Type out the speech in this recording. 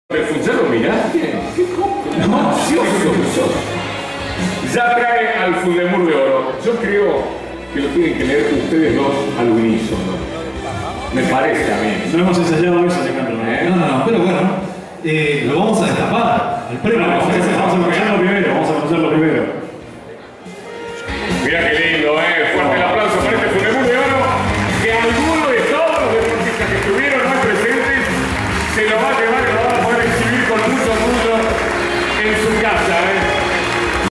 ¿Ya lo miraste? ¿Qué cosa? No, ansioso. Ya trae al Fundemur de Oro. Yo creo que lo tienen que leer ustedes dos al unísono. Me parece a mí. No hemos ensayado eso, Alejandro. No, pero bueno, lo vamos a destapar. El premio. Vamos a